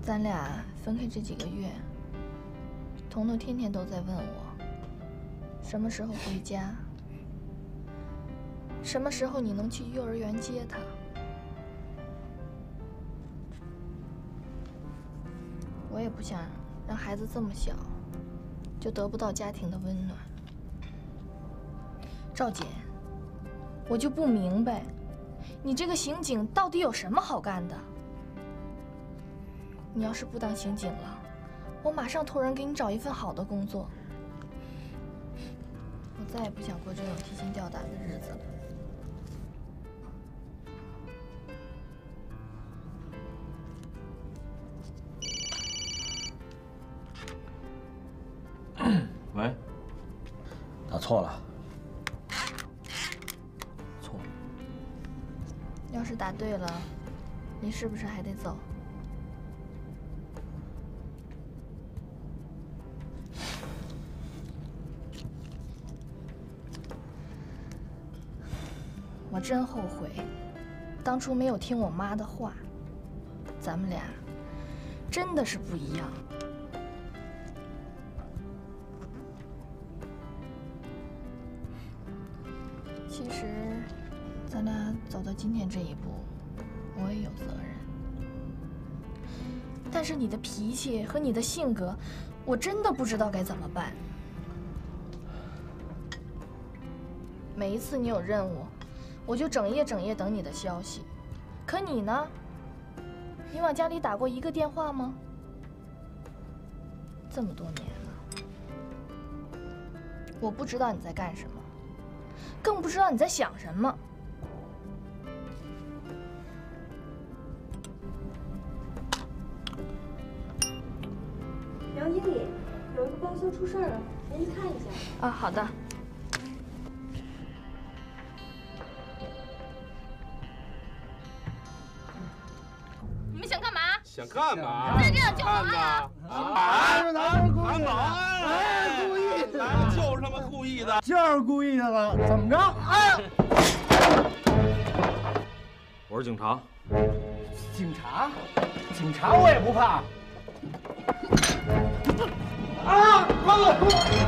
咱俩分开这几个月，彤彤天天都在问我，什么时候回家？什么时候你能去幼儿园接他？我也不想让孩子这么小，就得不到家庭的温暖。赵姐，我就不明白，你这个刑警到底有什么好干的？你要是不当刑警了，我马上托人给你找一份好的工作。我再也不想过这种提心吊胆的日子了。 喂， 打错了，错了。 要是打对了，你是不是还得走？我真后悔，当初没有听我妈的话。咱们俩真的是不一样。其实，咱俩走到今天这一步，我也有责任。但是你的脾气和你的性格，我真的不知道该怎么办。每一次你有任务，我就整夜等你的消息。可你呢？你往家里打过一个电话吗？这么多年了，我不知道你在干什么。更不知道你在想什么。 杨经理，有一个包厢出事了，您去看一下。 啊，好的。你们想干嘛？ 想干嘛？ 在这儿叫保安啊！ 哪是故意的？就是他妈故意的， 就是故意的了，怎么着？哎， 我是警察。 警察？警察我也不怕。啊！关了！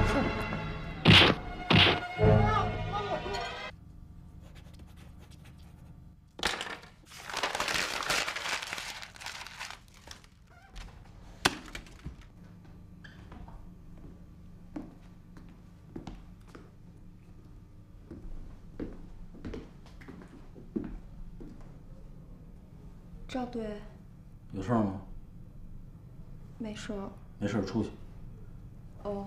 赵队， 有事吗？ 没事。 没事，出去。 哦。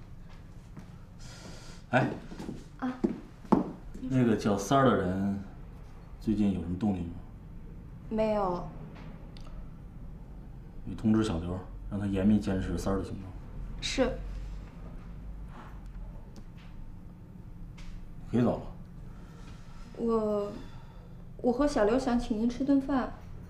哎。 啊。 那个叫三儿的人，最近有什么动静吗？ 没有。 你通知小刘，让他严密监视三儿的行动。 是。 可以走了。我和小刘想请您吃顿饭。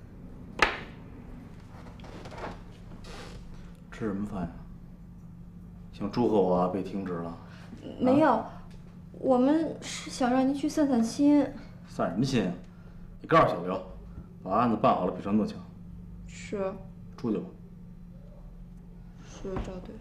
吃什么饭呀？像祝贺我被停职了？ 没有，我们是想让您去散散心。 散什么心啊？你告诉小刘，把案子办好了比什么都强。 是。 出去吧。 是，赵队。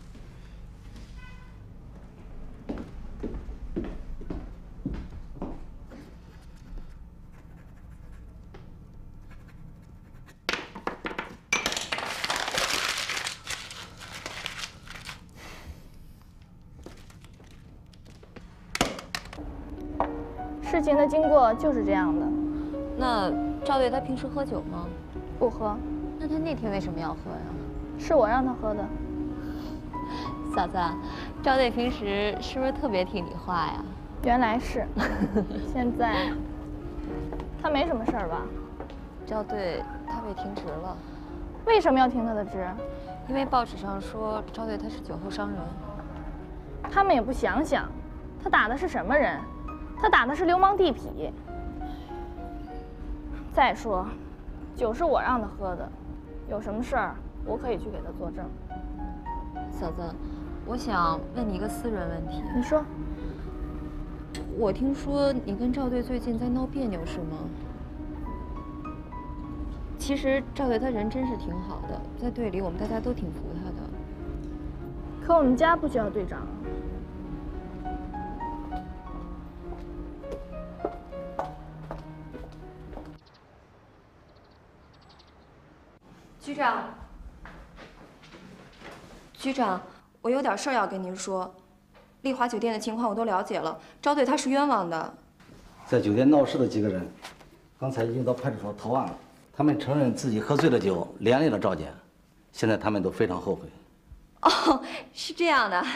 事情的经过就是这样的。 那赵队他平时喝酒吗？ 不喝。 那他那天为什么要喝呀？ 是我让他喝的。 嫂子，赵队平时是不是特别听你话呀？ 原来是。现在他没什么事儿吧？ 赵队他被停职了。 为什么要停他的职？ 因为报纸上说赵队他是酒后伤人。 他们也不想想，他打的是什么人？他打的是流氓地痞。再说，酒是我让他喝的，有什么事儿我可以去给他作证。 嫂子，我想问你一个私人问题。 你说。 我听说你跟赵队最近在闹别扭，是吗？ 其实赵队他人真是挺好的，在队里我们大家都挺服他的。 可我们家不需要队长。 局长，局长，我有点事儿要跟您说。丽华酒店的情况我都了解了，赵队他是冤枉的。 在酒店闹事的几个人，刚才已经到派出所投案了。他们承认自己喝醉了酒，连累了赵姐，现在他们都非常后悔。 哦，是这样的。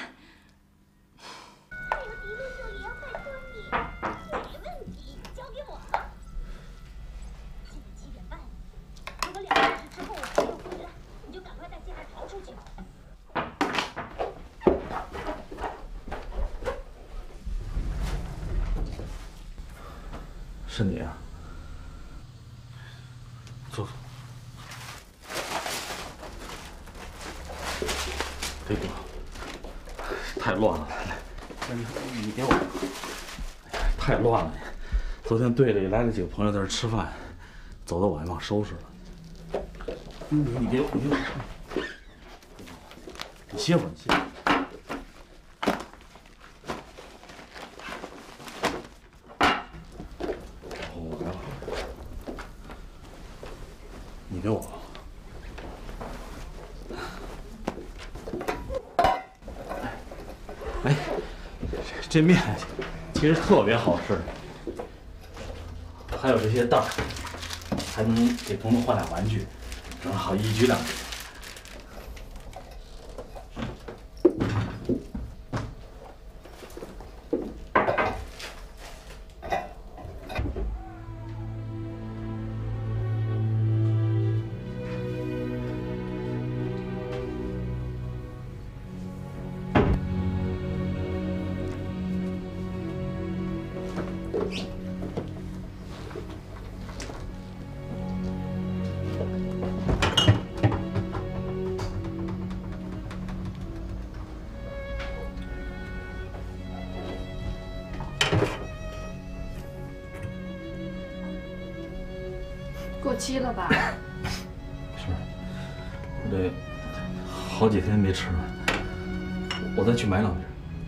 是你啊？坐。别动，太乱了。 你给我。 太乱了！昨天队里来了几个朋友在这吃饭，走的我还忘收拾了。你给我，你歇会儿，你歇会儿。我来了，你给我。哎，这面其实特别好吃，还有这些袋儿，还能给彤彤换俩玩具，正好一举两得。 过期了吧？ 是，我这好几天没吃了，我再去买两瓶。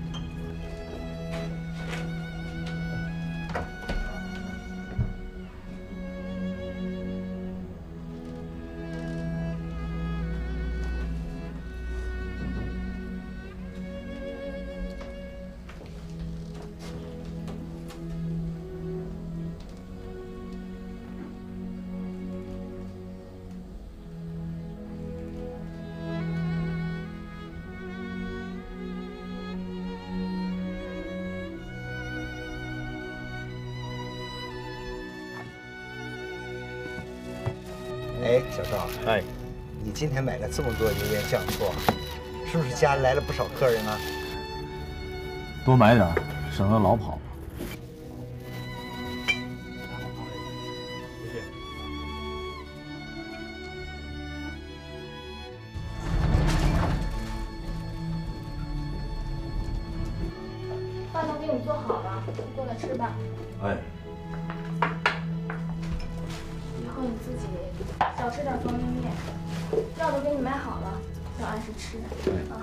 哎，小赵， 哎， 你今天买了这么多油盐酱醋，是不是家里来了不少客人呢？ 多买点，省得老跑。谢谢。 饭都给你做好了，过来吃吧。 哎。 以后你自己少吃点方便面，药都给你买好了，要按时吃啊。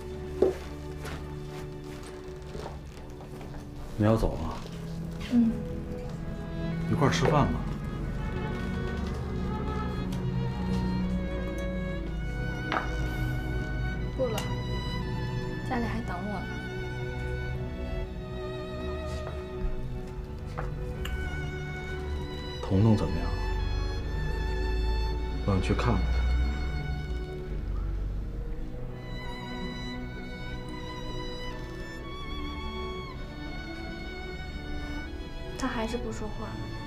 你要走了？ 嗯。 一块儿吃饭吧。 不了，家里还等我呢。 彤彤怎么样？我想去看看她。 他还是不说话。